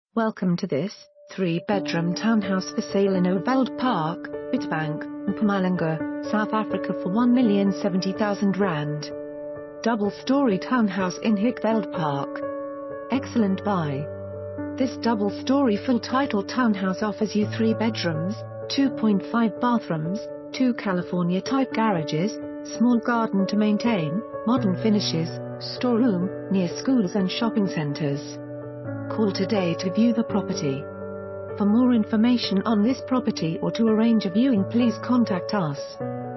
Welcome to this 3-bedroom townhouse for sale in Oveld Park, Witbank, Mpumalanga, South Africa for R1,070,000. Double-story townhouse in Hickveld Park. Excellent buy. This double-story full-title townhouse offers you 3 bedrooms, 2.5 bathrooms, 2 California-type garages, small garden to maintain, modern finishes, storeroom, near schools and shopping centers. Call today to view the property. For more information on this property or to arrange a viewing, please contact us.